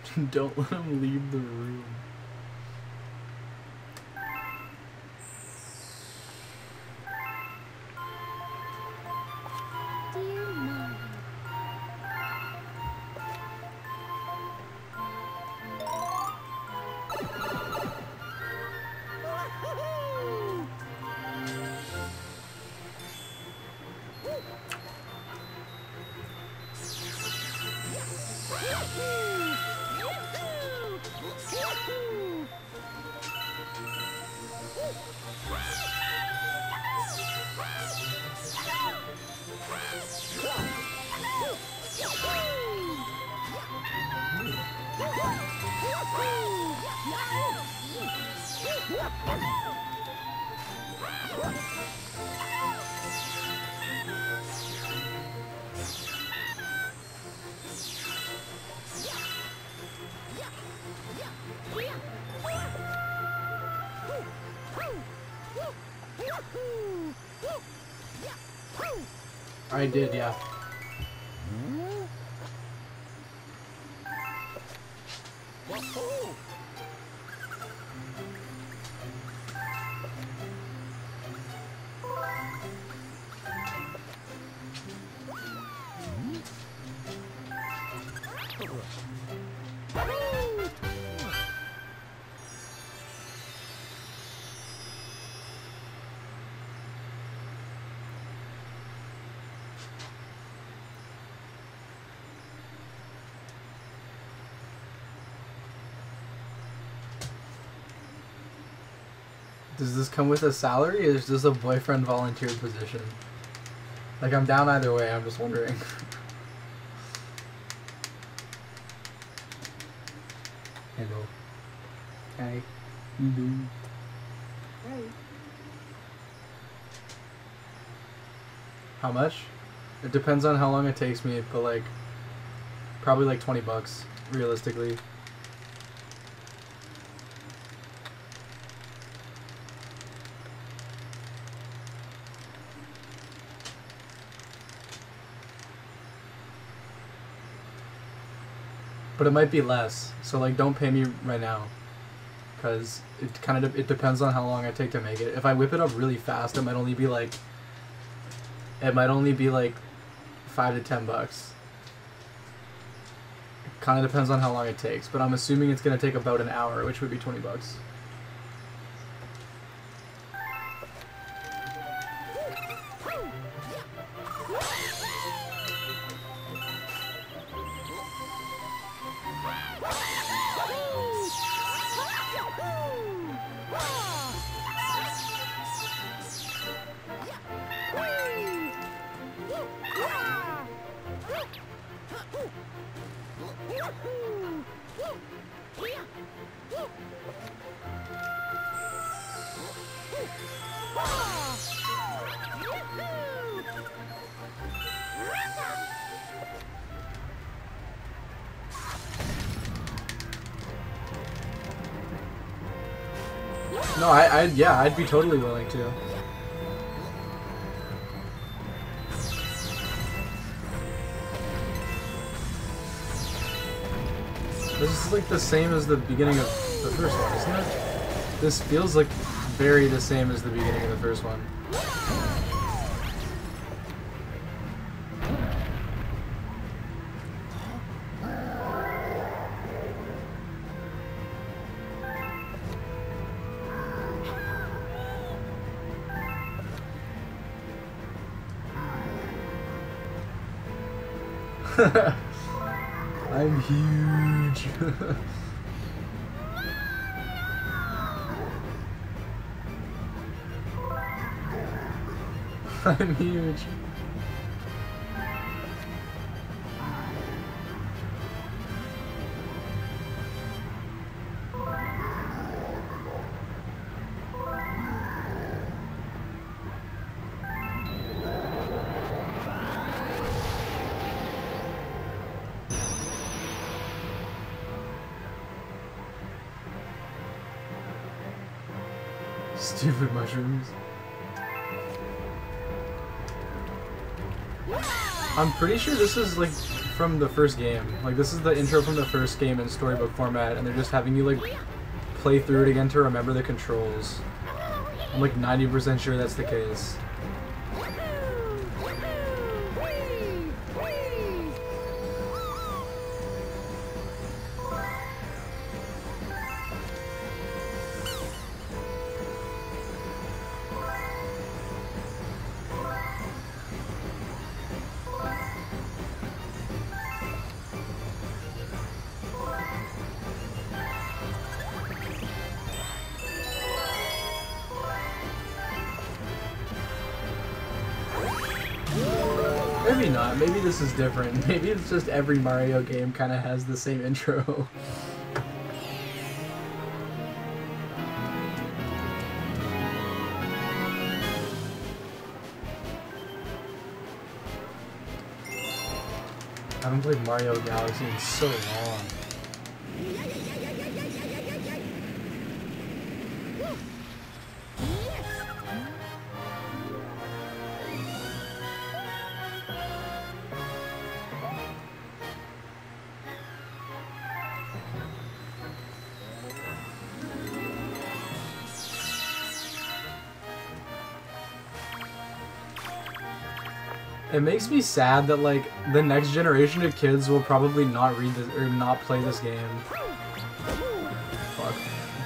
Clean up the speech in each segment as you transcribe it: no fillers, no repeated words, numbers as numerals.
Don't let him leave the room. Dear Mom. I did, yeah. Does this come with a salary, or is this a boyfriend volunteer position? Like, I'm down either way, I'm just wondering. Hello. Hi. You do. Hi. How much? It depends on how long it takes me, but like, probably like 20 bucks, realistically. But it might be less, so like don't pay me right now, because it depends on how long I take to make it. If I whip it up really fast, it might only be like 5 to 10 bucks. It kind of depends on how long it takes, but I'm assuming it's gonna take about an hour, which would be 20 bucks. No, I'd be totally willing to. This is like the same as the beginning of the first one, isn't it? This feels like very the same as the beginning of the first one. I'm huge. I'm huge. Stupid mushrooms. I'm pretty sure this is like from the first game. Like, this is the intro from the first game in storybook format, and they're just having you, like, play through it again to remember the controls. I'm, like, 90% sure that's the case. Maybe not. Maybe this is different. Maybe it's just every Mario game kind of has the same intro. I haven't played Mario Galaxy in so long. It makes me sad that, like, the next generation of kids will probably not read this or not play this game. Fuck.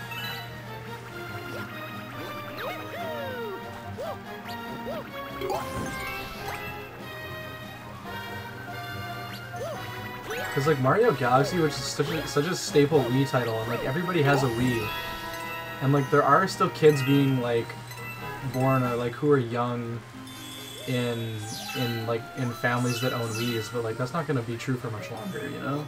Because, like, Mario Galaxy, which is such a staple Wii title, and, like, everybody has a Wii. And, like, there are still kids being, like, born or, like, who are young in families that own Wii's, but, like, that's not gonna be true for much longer, you know?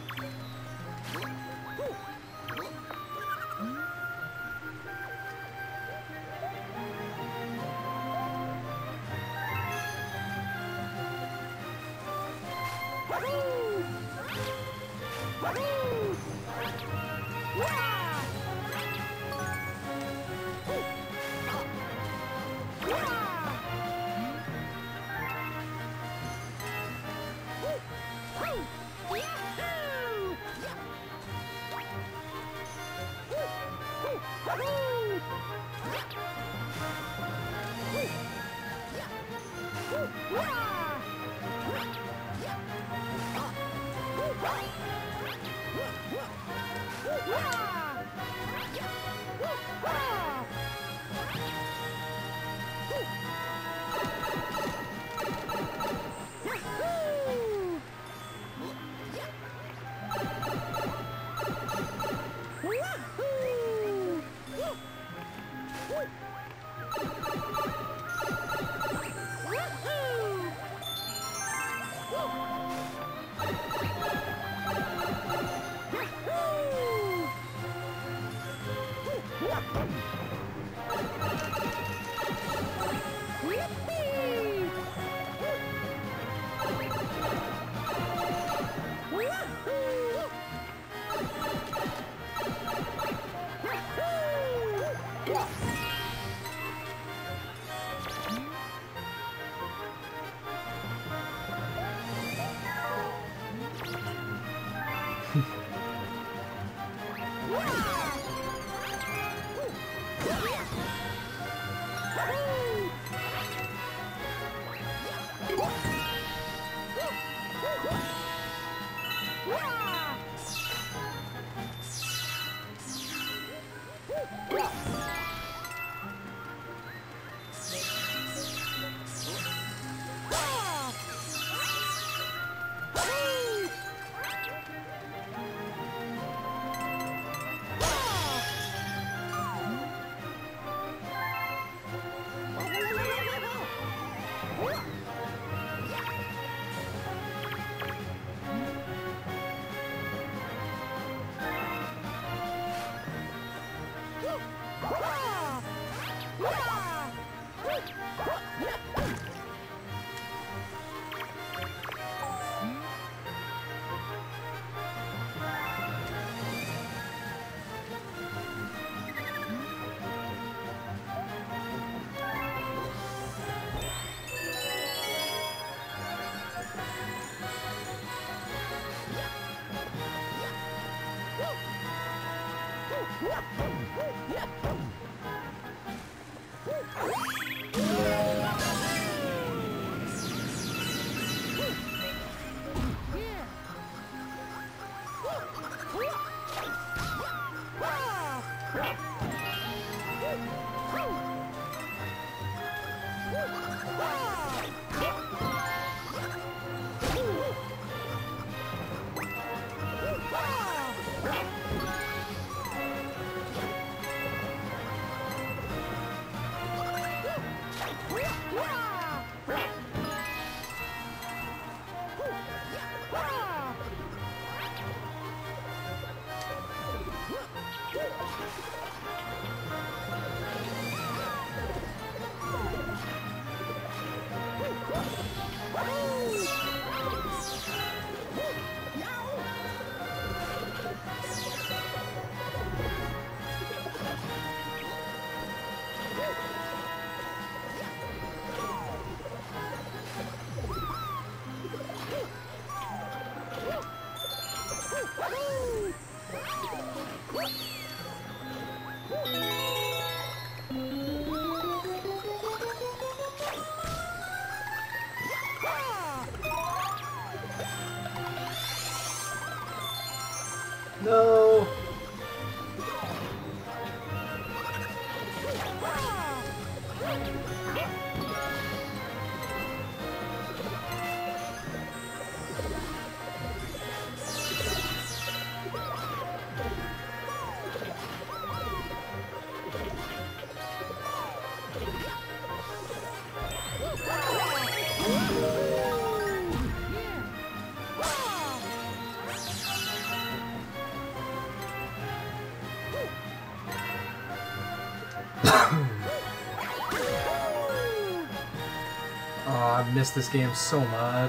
I've missed this game so much.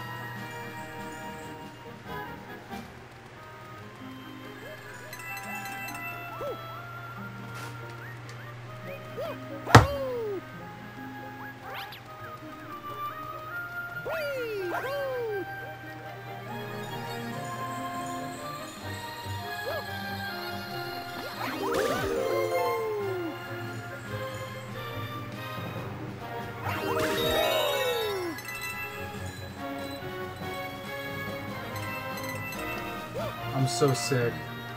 I'm so sick.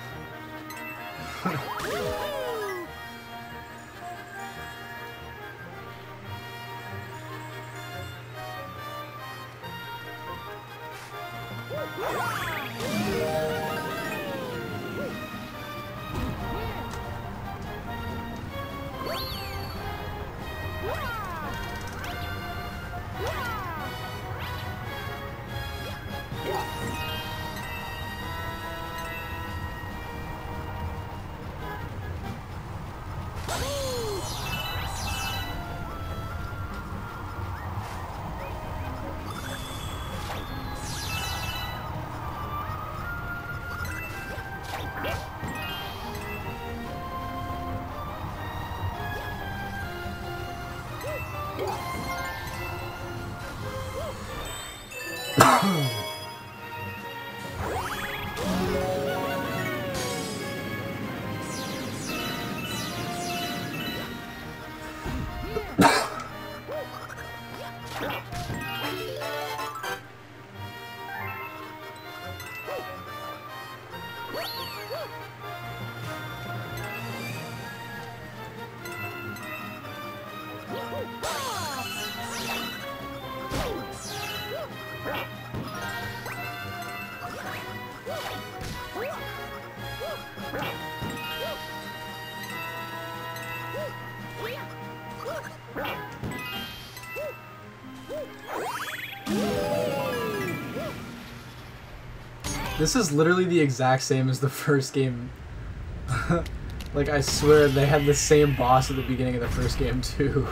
This is literally the exact same as the first game. Like, I swear they had the same boss at the beginning of the first game, too.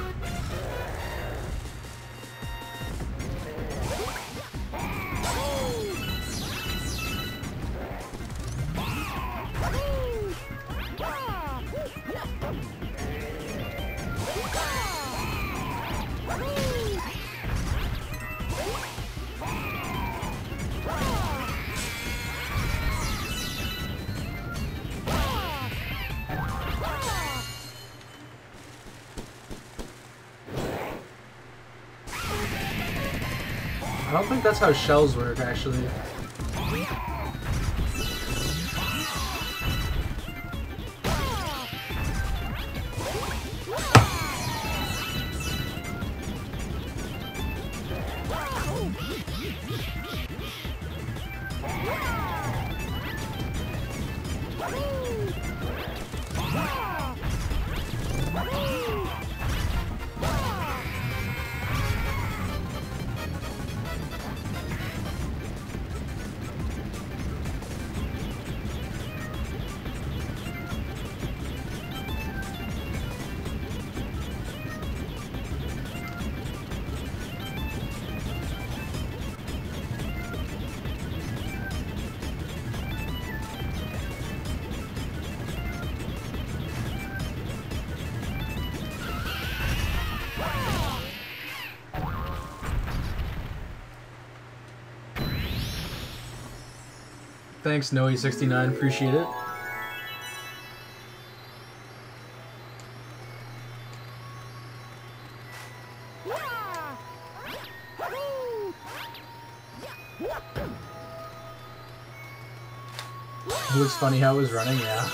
I don't think that's how shells work, actually. Thanks, Noe69, appreciate it. It looks funny how it was running, yeah.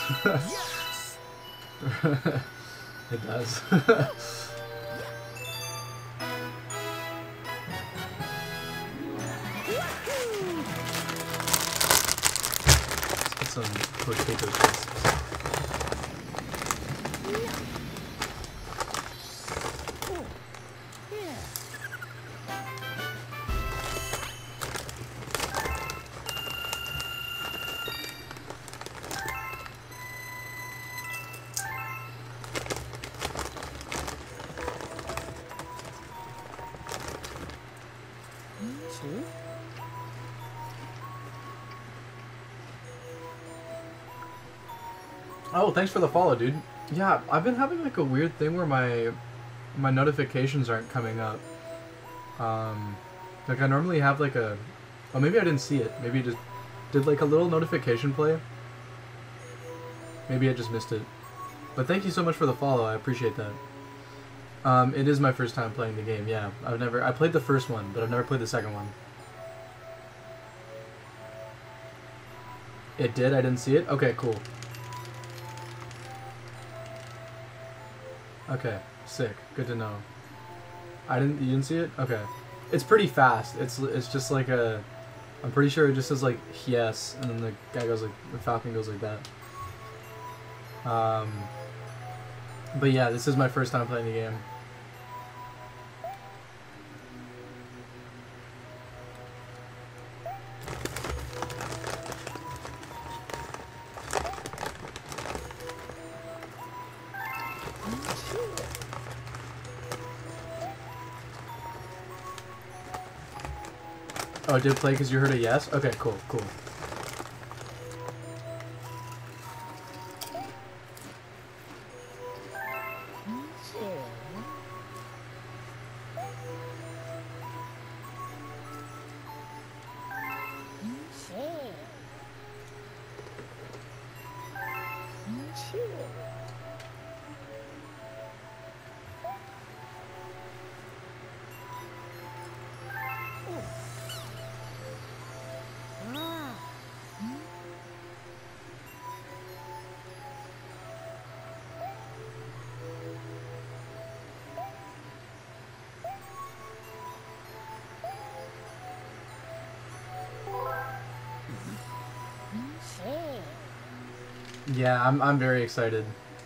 It does. Some potato crisps. Oh, thanks for the follow, dude. Yeah, I've been having like a weird thing where my notifications aren't coming up. Like I normally have like a... Oh, maybe I didn't see it. Maybe it just did like a little notification play. Maybe I just missed it. But thank you so much for the follow. I appreciate that. It is my first time playing the game. Yeah, I played the first one, but I've never played the second one. It did? I didn't see it? Okay, cool. Okay, sick. Good to know. You didn't see it? Okay. It's pretty fast. It's just like a... I'm pretty sure it just says like, yes, and then the guy goes like, the Falcon goes like that. But yeah, this is my first time playing the game. Oh, it did play because you heard a yes? Okay, cool, cool. Yeah, I'm very excited.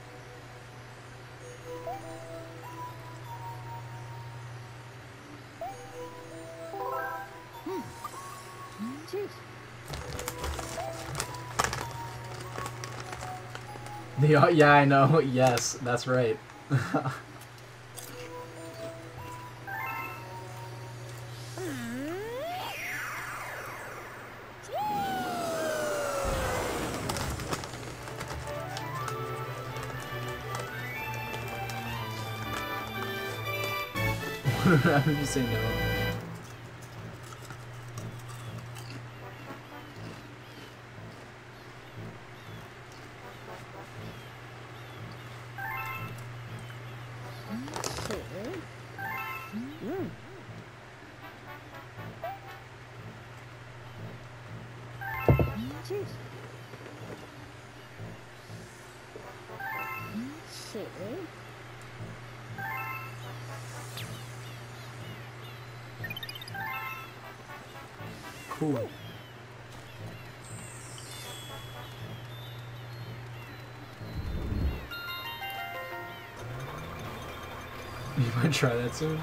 Yeah, I know. Yes, that's right. How did you say no? Cool. You might try that soon.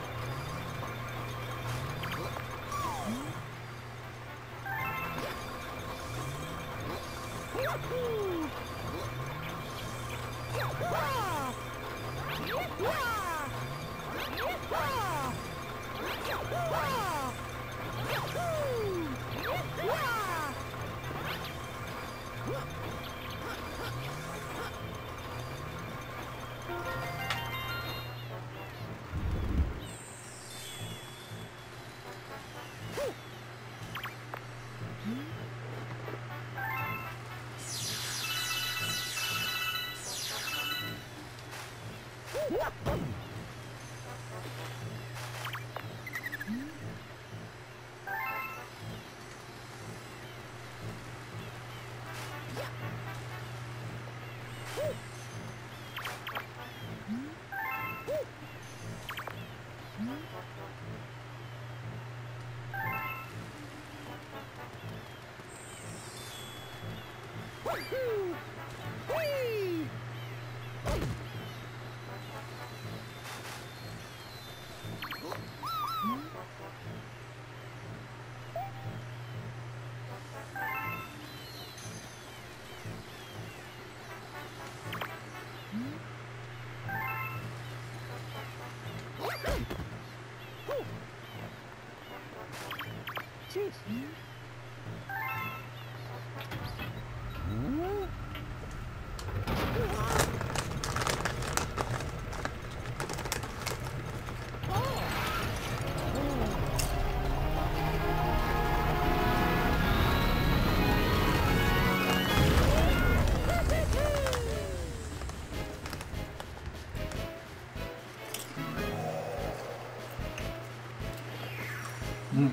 Mm.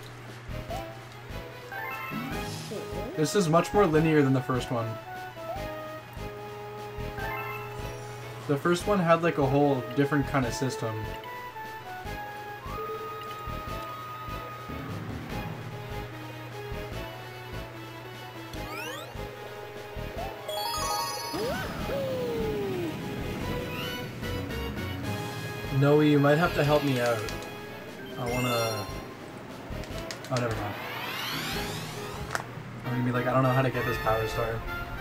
This is much more linear than the first one. The first one had like a whole different kind of system. Noe, you might have to help me out. I wanna... Oh, never mind. I'm gonna be like, I don't know how to get this power star.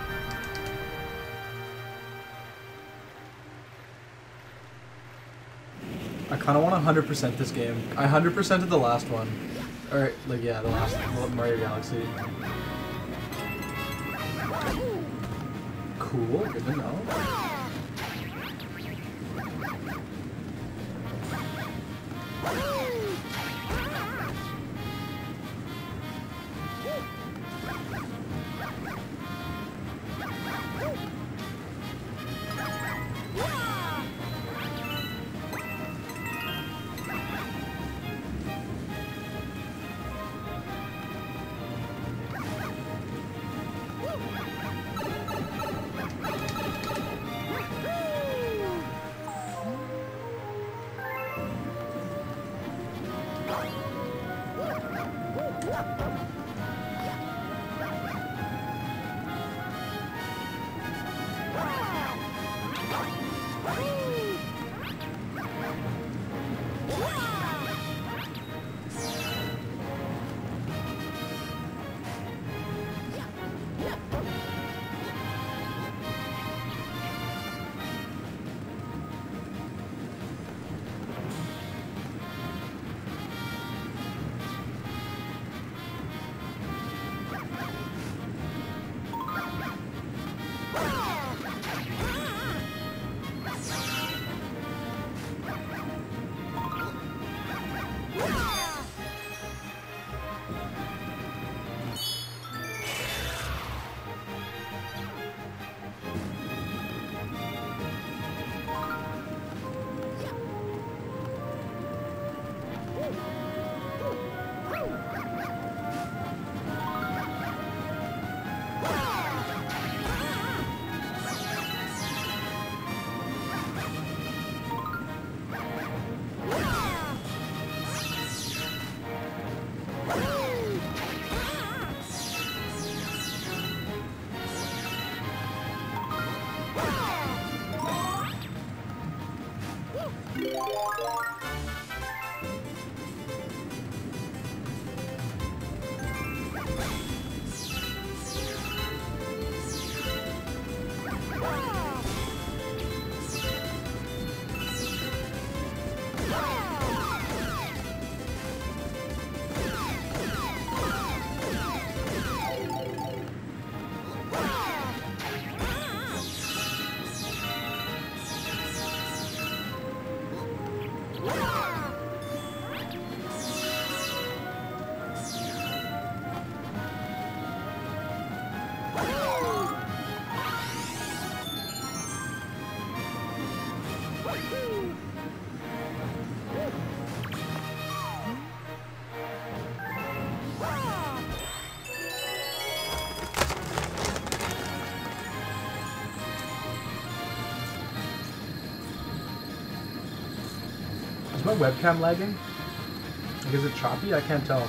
I kinda wanna 100% this game. I 100%ed the last one. Or, like, yeah, the last Mario Galaxy. Cool, good to know. Is my webcam lagging? Like, is it choppy? I can't tell.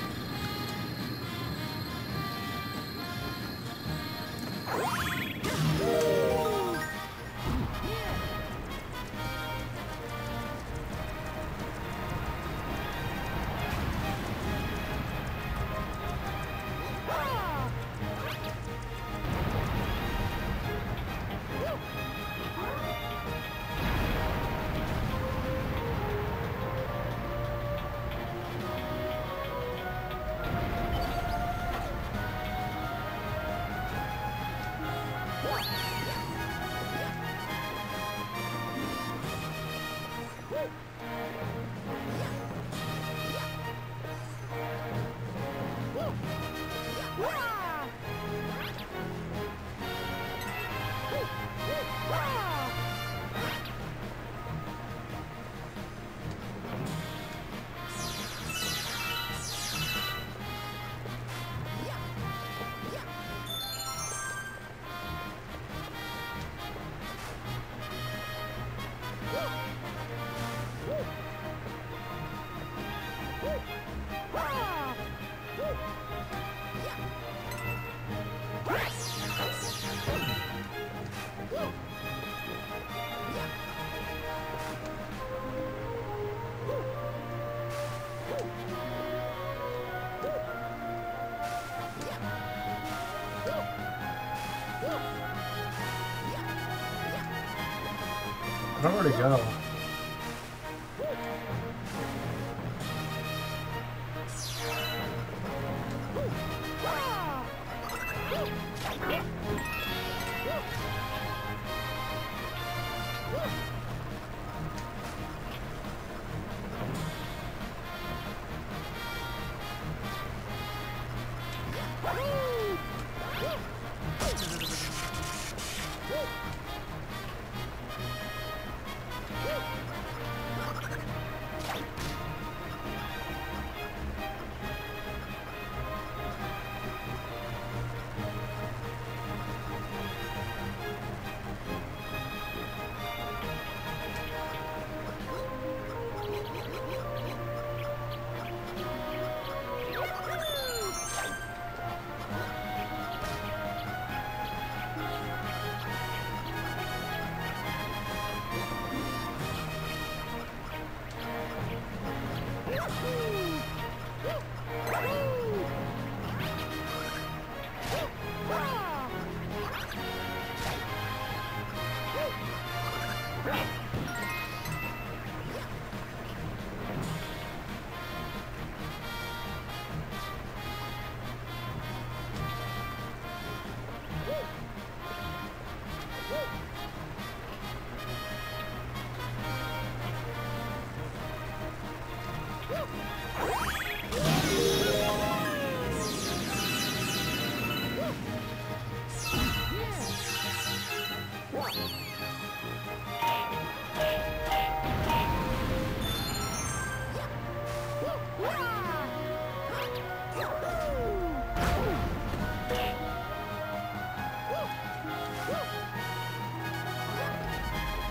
don't know where to go.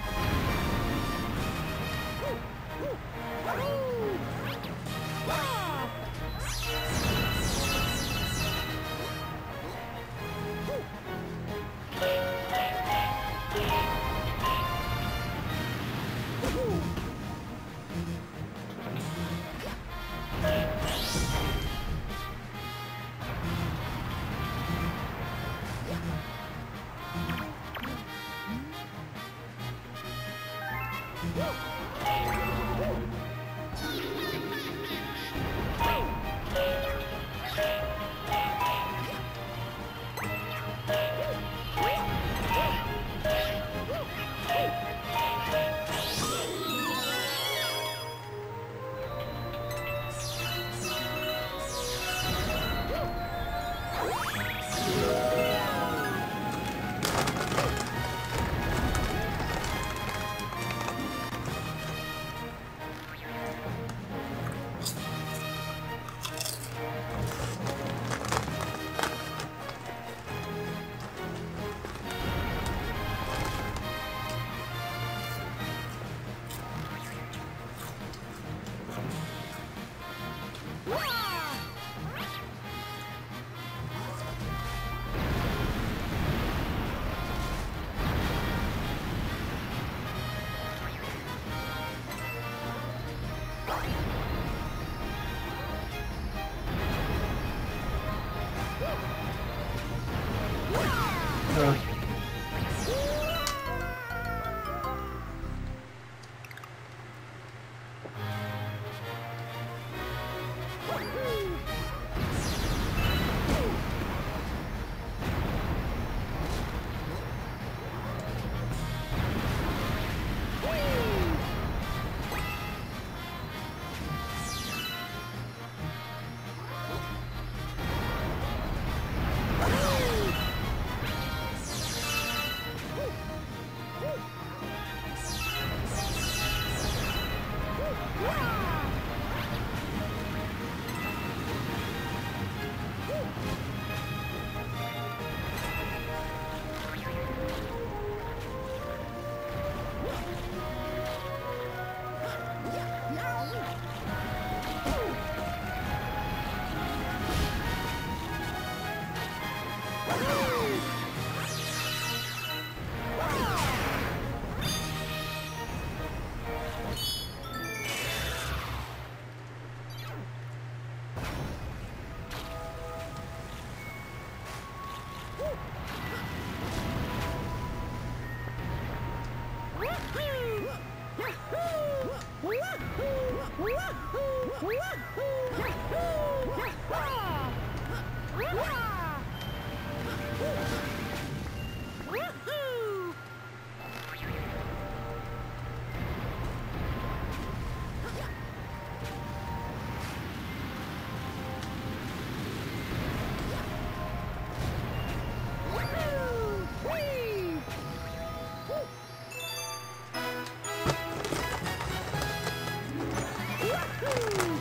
Wow! Woohoo!